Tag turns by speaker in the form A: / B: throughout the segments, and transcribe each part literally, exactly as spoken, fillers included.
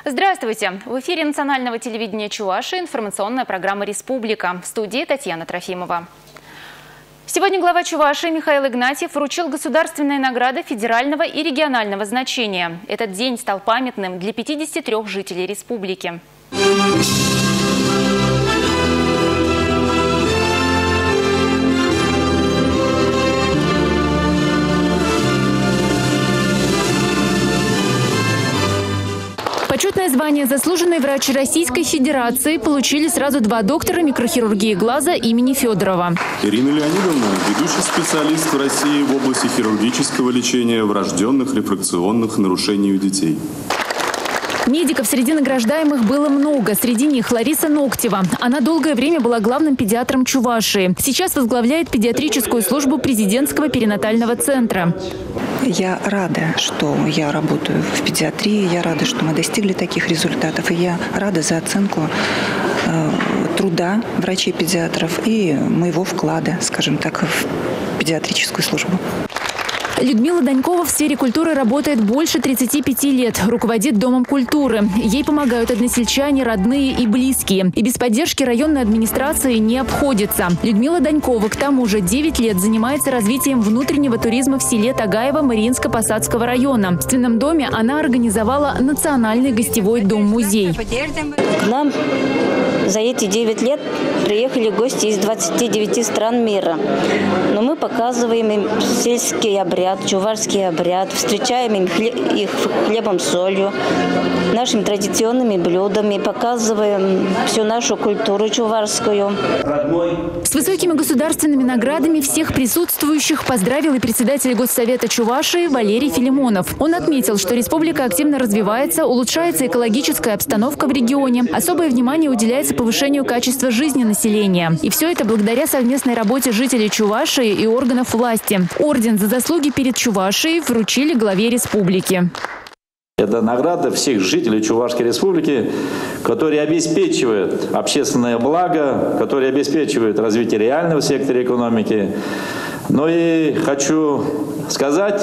A: Здравствуйте! В эфире национального телевидения Чувашии информационная программа «Республика». В студии Татьяна Трофимова. Сегодня глава Чувашии Михаил Игнатьев вручил государственные награды федерального и регионального значения. Этот день стал памятным для пятидесяти трёх жителей республики. Почетное звание «Заслуженный врач Российской Федерации» получили сразу два доктора микрохирургии глаза имени Федорова.
B: Ирина Леонидовна – ведущий специалист в России в области хирургического лечения врожденных рефракционных нарушений у детей.
A: Медиков среди награждаемых было много. Среди них Лариса Ноктева. Она долгое время была главным педиатром Чувашии. Сейчас возглавляет педиатрическую службу президентского перинатального центра.
C: Я рада, что я работаю в педиатрии. Я рада, что мы достигли таких результатов. И я рада за оценку э, труда врачей-педиатров и моего вклада, скажем так, в педиатрическую службу.
A: Людмила Данькова в сфере культуры работает больше тридцати пяти лет. Руководит Домом культуры. Ей помогают односельчане, родные и близкие. И без поддержки районной администрации не обходится. Людмила Данькова к тому же девять лет занимается развитием внутреннего туризма в селе Тагаево Мариинско-Посадского района. В Ственном доме она организовала национальный гостевой дом-музей.
D: К нам за эти девять лет приехали гости из двадцати девяти стран мира. Но мы показываем им сельский обряд, чувашский обряд, встречаем их хлебом, солью, нашими традиционными блюдами, показываем всю нашу культуру чувашскую.
A: С высокими государственными наградами всех присутствующих поздравил и председатель Госсовета Чувашии Валерий Филимонов. Он отметил, что республика активно развивается, улучшается экологическая обстановка в регионе. Особое внимание уделяется повышению качества жизни населения. И все это благодаря совместной работе жителей Чувашии и органов власти. Орден за заслуги перед Чувашией вручили главе республики.
E: Это награда всех жителей Чувашской республики, которые обеспечивают общественное благо, которые обеспечивают развитие реального сектора экономики. Ну и хочу сказать,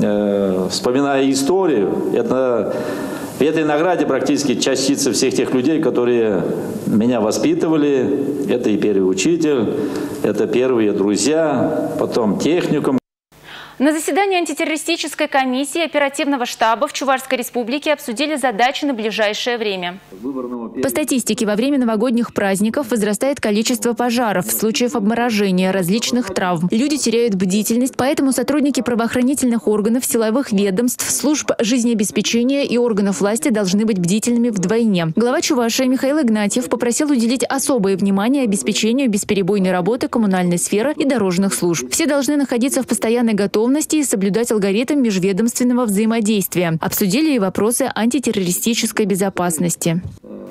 E: э, вспоминая историю, это, в этой награде практически частица всех тех людей, которые меня воспитывали. Это и первый учитель, это первые друзья, потом техникум.
A: На заседании антитеррористической комиссии оперативного штаба в Чувашской республике обсудили задачи на ближайшее время. По статистике, во время новогодних праздников возрастает количество пожаров, случаев обморожения, различных травм. Люди теряют бдительность, поэтому сотрудники правоохранительных органов, силовых ведомств, служб жизнеобеспечения и органов власти должны быть бдительными вдвойне. Глава Чувашии Михаил Игнатьев попросил уделить особое внимание обеспечению бесперебойной работы коммунальной сферы и дорожных служб. Все должны находиться в постоянной готовности и соблюдать алгоритм межведомственного взаимодействия. Обсудили и вопросы антитеррористической безопасности.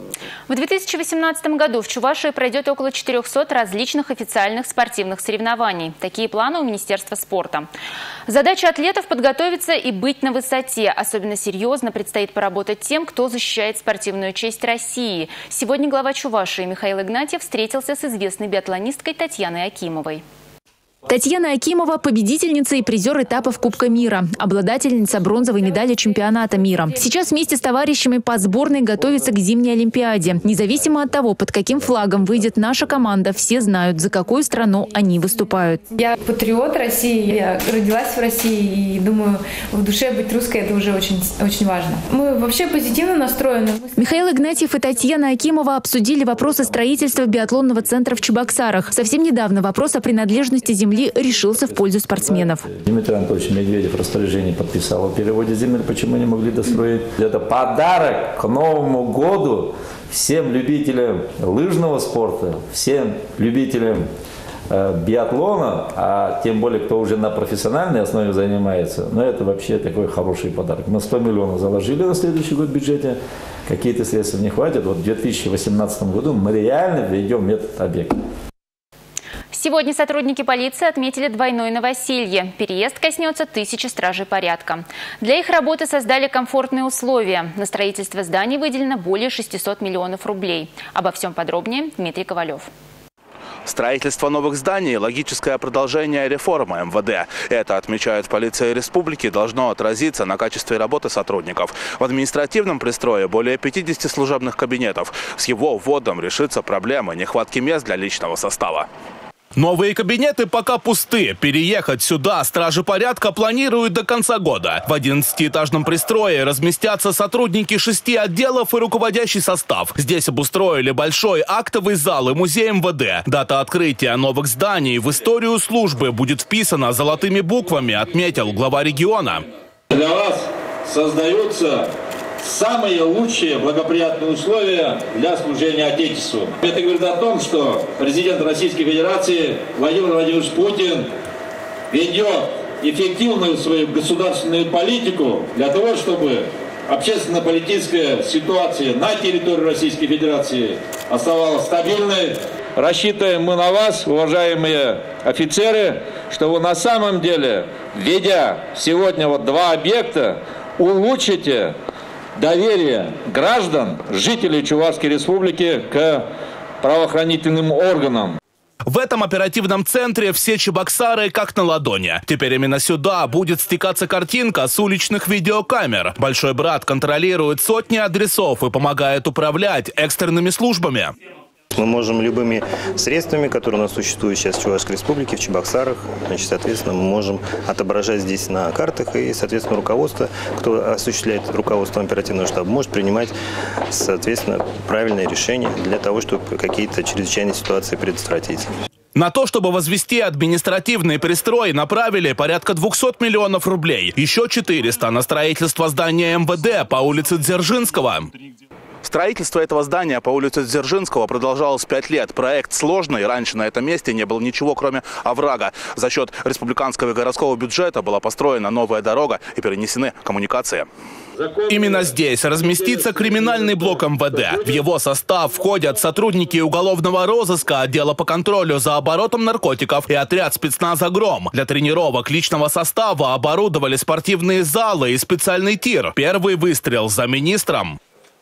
A: В две тысячи восемнадцатом году в Чувашии пройдет около четырёхсот различных официальных спортивных соревнований. Такие планы у Министерства спорта. Задача атлетов – подготовиться и быть на высоте. Особенно серьезно предстоит поработать тем, кто защищает спортивную честь России. Сегодня глава Чувашии Михаил Игнатьев встретился с известной биатлонисткой Татьяной Акимовой. Татьяна Акимова – победительница и призер этапов Кубка мира, обладательница бронзовой медали чемпионата мира. Сейчас вместе с товарищами по сборной готовится к зимней Олимпиаде. Независимо от того, под каким флагом выйдет наша команда, все знают, за какую страну они выступают.
F: Я патриот России, я родилась в России и думаю, в душе быть русской – это уже очень, очень важно. Мы вообще позитивно настроены.
A: Михаил Игнатьев и Татьяна Акимова обсудили вопросы строительства биатлонного центра в Чебоксарах. Совсем недавно вопрос о принадлежности земли решился в пользу спортсменов.
E: Дмитрий Анатольевич Медведев распоряжение подписал о переводе земель, почему не могли достроить. Это подарок к Новому году всем любителям лыжного спорта, всем любителям э, биатлона, а тем более, кто уже на профессиональной основе занимается. Но это вообще такой хороший подарок. Мы сто миллионов заложили на следующий год в бюджете, какие-то средства не хватит. Вот в две тысячи восемнадцатом году мы реально введем этот объект.
A: Сегодня сотрудники полиции отметили двойное новоселье. Переезд коснется тысячи стражей порядка. Для их работы создали комфортные условия. На строительство зданий выделено более шестисот миллионов рублей. Обо всем подробнее Дмитрий Ковалев.
G: Строительство новых зданий – логическое продолжение реформы эм вэ дэ. Это, отмечают в полиции республики, должно отразиться на качестве работы сотрудников. В административном пристрое более пятидесяти служебных кабинетов. С его вводом решится проблема нехватки мест для личного состава.
H: Новые кабинеты пока пусты. Переехать сюда стражи порядка планируют до конца года. В одиннадцатиэтажном пристрое разместятся сотрудники шести отделов и руководящий состав. Здесь обустроили большой актовый зал и музей эм вэ дэ. Дата открытия новых зданий в историю службы будет вписана золотыми буквами, отметил глава региона.
I: Для вас создаются самые лучшие благоприятные условия для служения Отечеству. Это говорит о том, что президент Российской Федерации Владимир Владимирович Путин ведет эффективную свою государственную политику для того, чтобы общественно-политическая ситуация на территории Российской Федерации оставалась стабильной. Рассчитываем мы на вас, уважаемые офицеры, что вы на самом деле, введя сегодня вот два объекта, улучшите доверие граждан, жителей Чувашской Республики к правоохранительным органам.
H: В этом оперативном центре все чебоксары как на ладони. Теперь именно сюда будет стекаться картинка с уличных видеокамер. Большой брат контролирует сотни адресов и помогает управлять экстренными службами.
J: Мы можем любыми средствами, которые у нас существуют сейчас в Чувашской Республике, в Чебоксарах, значит, соответственно, мы можем отображать здесь на картах, и, соответственно, руководство, кто осуществляет руководство оперативного штаба, может принимать, соответственно, правильные решения для того, чтобы какие-то чрезвычайные ситуации предотвратить.
H: На то, чтобы возвести административный пристрой, направили порядка двухсот миллионов рублей. Еще четыреста на строительство здания эм вэ дэ по улице Дзержинского.
G: Строительство этого здания по улице Дзержинского продолжалось пять лет. Проект сложный. Раньше на этом месте не было ничего, кроме оврага. За счет республиканского и городского бюджета была построена новая дорога и перенесены коммуникации.
H: Именно здесь разместится криминальный блок эм вэ дэ. В его состав входят сотрудники уголовного розыска, отдела по контролю за оборотом наркотиков и отряд спецназа «Гром». Для тренировок личного состава оборудовали спортивные залы и специальный тир. Первый выстрел за министром.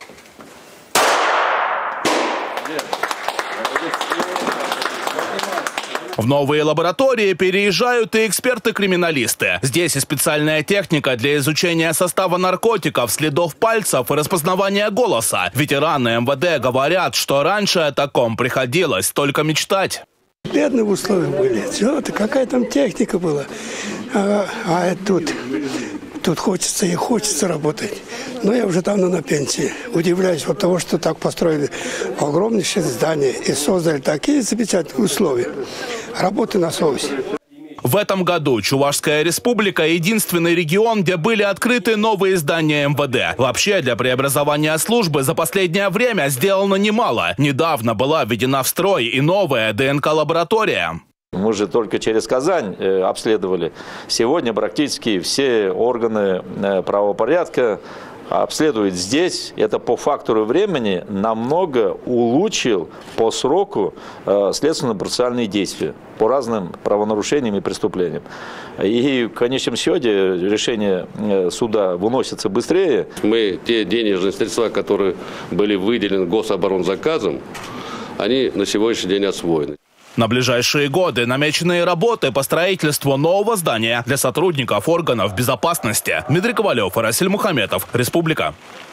H: В новые лаборатории переезжают и эксперты-криминалисты. Здесь и специальная техника для изучения состава наркотиков, следов пальцев и распознавания голоса. Ветераны эм вэ дэ говорят, что раньше о таком приходилось только мечтать.
K: Бедные условия были. Что-то, какая там техника была. А, а тут, тут хочется и хочется работать. Но я уже давно на пенсии. Удивляюсь от того, что так построили огромнейшее здание и создали такие замечательные условия. Работы на совесть.
H: В этом году Чувашская Республика – единственный регион, где были открыты новые здания эм вэ дэ. Вообще, для преобразования службы за последнее время сделано немало. Недавно была введена в строй и новая дэ эн ка-лаборатория.
E: Мы же только через Казань э, обследовали. Сегодня практически все органы э, правопорядка обследуют здесь. Это по фактору времени намного улучшил по сроку э, следственно-процессуальные действия по разным правонарушениям и преступлениям. И в конечном счете решение э, суда выносится быстрее.
L: Мы те денежные средства, которые были выделены гособоронзаказом, они на сегодняшний день освоены.
H: На ближайшие годы намеченные работы по строительству нового здания для сотрудников органов безопасности. Дмитрий Ковалев и Расиль Мухаметов. Республика.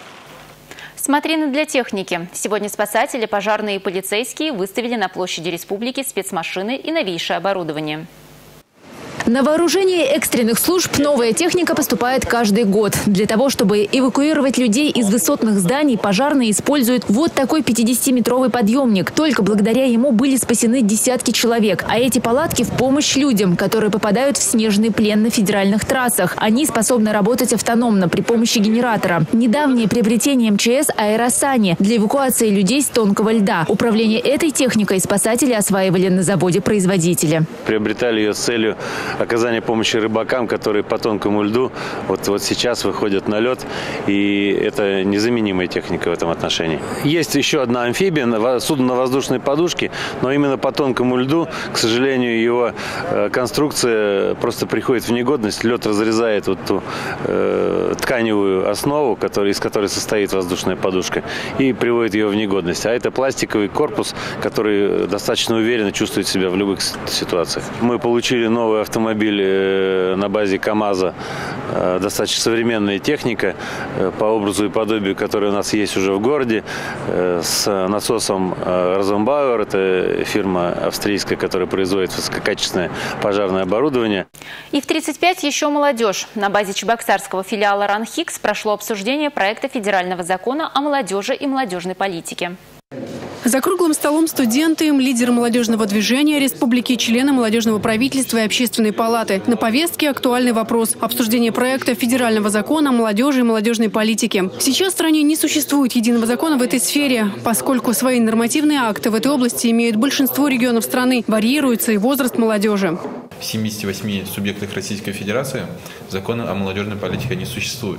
A: Смотрины для техники. Сегодня спасатели, пожарные и полицейские выставили на площади республики спецмашины и новейшее оборудование. На вооружение экстренных служб новая техника поступает каждый год. Для того, чтобы эвакуировать людей из высотных зданий, пожарные используют вот такой пятидесятиметровый подъемник. Только благодаря ему были спасены десятки человек. А эти палатки в помощь людям, которые попадают в снежный плен на федеральных трассах. Они способны работать автономно при помощи генератора. Недавнее приобретение эм че эс «Аэросани» для эвакуации людей с тонкого льда. Управление этой техникой спасатели осваивали на заводе производителя.
M: Приобретали ее с целью оказание помощи рыбакам, которые по тонкому льду вот, вот сейчас выходят на лед. И это незаменимая техника в этом отношении. Есть еще одна амфибия, судно на воздушной подушке, но именно по тонкому льду, к сожалению, его конструкция просто приходит в негодность. Лед разрезает вот ту э, тканевую основу, который, из которой состоит воздушная подушка, и приводит ее в негодность. А это пластиковый корпус, который достаточно уверенно чувствует себя в любых ситуациях. Мы получили новый автомобиль на базе КАМАЗа, достаточно современная техника, по образу и подобию, которая у нас есть уже в городе, с насосом Розенбауэр. Это фирма австрийская, которая производит высококачественное пожарное оборудование.
A: И в тридцать пять еще молодежь. На базе чебоксарского филиала РАНХИКС прошло обсуждение проекта федерального закона о молодежи и молодежной политике.
N: За круглым столом студенты, лидеры молодежного движения республики, члены молодежного правительства и общественной палаты. На повестке актуальный вопрос – обсуждение проекта федерального закона о молодежи и молодежной политике. Сейчас в стране не существует единого закона в этой сфере, поскольку свои нормативные акты в этой области имеют большинство регионов страны. Варьируется и возраст молодежи.
O: В семидесяти восьми субъектах Российской Федерации закона о молодежной политике не существует.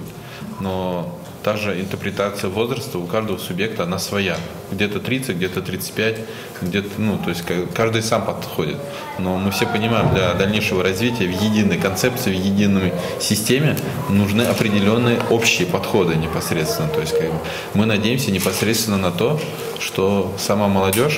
O: Но та же интерпретация возраста у каждого субъекта, она своя. Где-то тридцать, где-то тридцать пять, где-то, ну, то есть каждый сам подходит. Но мы все понимаем, для дальнейшего развития в единой концепции, в единой системе нужны определенные общие подходы непосредственно. То есть как бы, мы надеемся непосредственно на то, что сама молодежь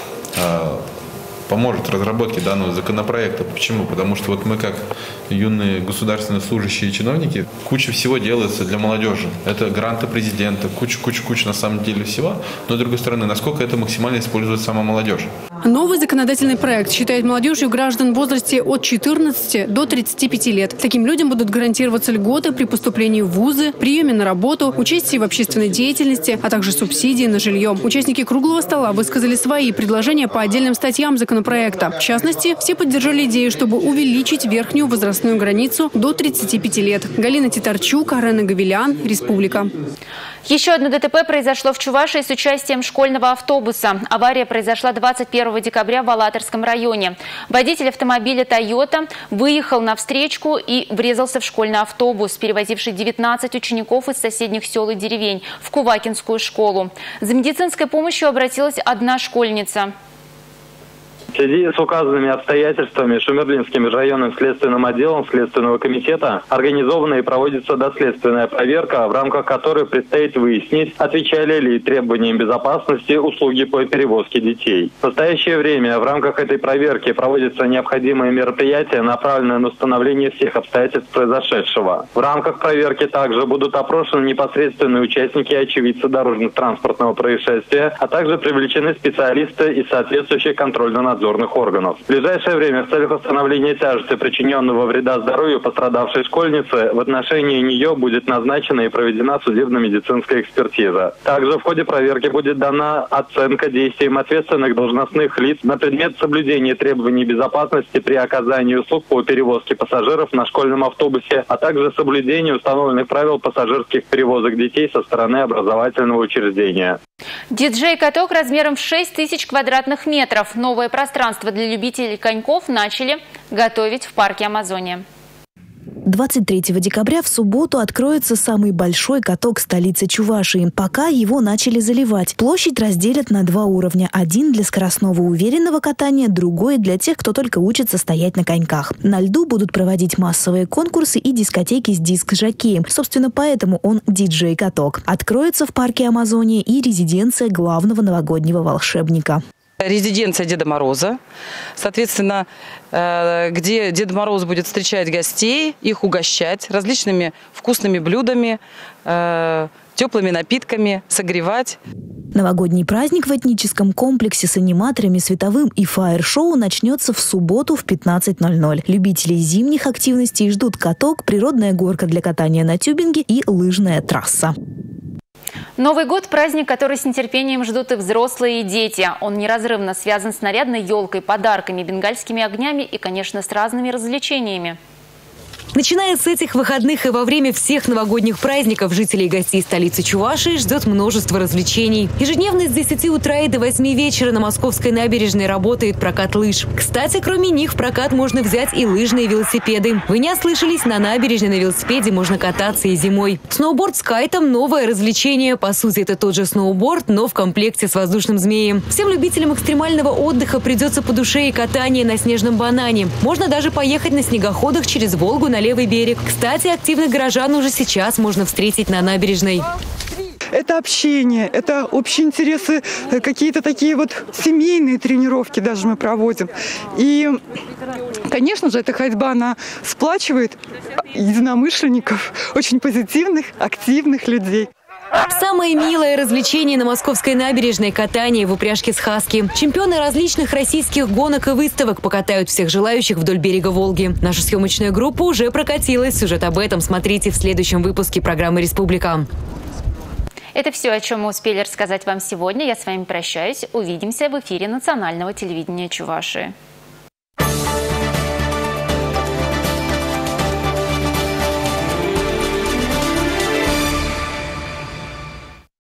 O: э, поможет разработке данного законопроекта. Почему? Потому что вот мы, как юные государственные служащие и чиновники, куча всего делается для молодежи. Это гранты президента, куча-куча-куча на самом деле всего. Но, с другой стороны, насколько это максимально использует сама молодежь?
N: Новый законодательный проект считает молодежью граждан в возрасте от четырнадцати до тридцати пяти лет. Таким людям будут гарантироваться льготы при поступлении в вузы, приеме на работу, участии в общественной деятельности, а также субсидии на жилье. Участники круглого стола высказали свои предложения по отдельным статьям законопроекта. В частности, все поддержали идею, чтобы увеличить верхнюю возрастную границу до тридцати пяти лет. Галина Титарчук, Арена Гавилян, Республика.
A: Еще одно ДТП произошло в Чувашии с участием школьного автобуса. Авария произошла двадцать первого декабря в Алатырском районе. Водитель автомобиля «Тойота» выехал на встречку и врезался в школьный автобус, перевозивший девятнадцать учеников из соседних сел и деревень в Кувакинскую школу. За медицинской помощью обратилась одна школьница.
P: В связи с указанными обстоятельствами Шумерлинским районным следственным отделом Следственного комитета организована и проводится доследственная проверка, в рамках которой предстоит выяснить, отвечали ли требованиям безопасности услуги по перевозке детей. В настоящее время в рамках этой проверки проводятся необходимые мероприятия, направленные на установление всех обстоятельств произошедшего. В рамках проверки также будут опрошены непосредственные участники и очевидцы дорожно-транспортного происшествия, а также привлечены специалисты из соответствующих контрольно-надзорных органов. В ближайшее время в целях установления тяжести причиненного вреда здоровью пострадавшей школьницы в отношении нее будет назначена и проведена судебно-медицинская экспертиза. Также в ходе проверки будет дана оценка действиям ответственных должностных лиц на предмет соблюдения требований безопасности при оказании услуг по перевозке пассажиров на школьном автобусе, а также соблюдения установленных правил пассажирских перевозок детей со стороны образовательного учреждения.
A: Диджей-каток размером в шесть тысяч квадратных метров. Новое пространство для любителей коньков начали готовить в парке Амазония.
Q: двадцать третьего декабря в субботу откроется самый большой каток столицы Чувашии. Пока его начали заливать. Площадь разделят на два уровня. Один для скоростного уверенного катания, другой для тех, кто только учится стоять на коньках. На льду будут проводить массовые конкурсы и дискотеки с диск-жокеем. Собственно, поэтому он диджей-каток. Откроется в парке Амазония и резиденция главного новогоднего волшебника.
R: Резиденция Деда Мороза, соответственно, где Дед Мороз будет встречать гостей, их угощать различными вкусными блюдами, теплыми напитками, согревать.
Q: Новогодний праздник в этническом комплексе с аниматорами, световым и фаер-шоу начнется в субботу в пятнадцать ноль ноль. Любителей зимних активностей ждут каток, природная горка для катания на тюбинге и лыжная трасса.
A: Новый год – праздник, который с нетерпением ждут и взрослые, и дети. Он неразрывно связан с нарядной елкой, подарками, бенгальскими огнями и, конечно, с разными развлечениями.
S: Начиная с этих выходных и во время всех новогодних праздников жителей и гостей столицы Чувашии ждет множество развлечений. Ежедневно с десяти утра и до восьми вечера на Московской набережной работает прокат лыж. Кстати, кроме них в прокат можно взять и лыжные велосипеды. Вы не ослышались, на набережной на велосипеде можно кататься и зимой. Сноуборд с кайтом – новое развлечение. По сути, это тот же сноуборд, но в комплекте с воздушным змеем. Всем любителям экстремального отдыха придется по душе и катание на снежном банане. Можно даже поехать на снегоходах через Волгу на левый берег. Кстати, активных горожан уже сейчас можно встретить на набережной.
T: Это общение, это общие интересы, какие-то такие вот семейные тренировки даже мы проводим. И, конечно же, эта ходьба, она сплачивает единомышленников, очень позитивных, активных людей.
S: Самое милое развлечение на Московской набережной – катание в упряжке с хаски. Чемпионы различных российских гонок и выставок покатают всех желающих вдоль берега Волги. Наша съемочная группа уже прокатилась. Сюжет об этом смотрите в следующем выпуске программы «Республика».
A: Это все, о чем мы успели рассказать вам сегодня. Я с вами прощаюсь. Увидимся в эфире национального телевидения Чувашии.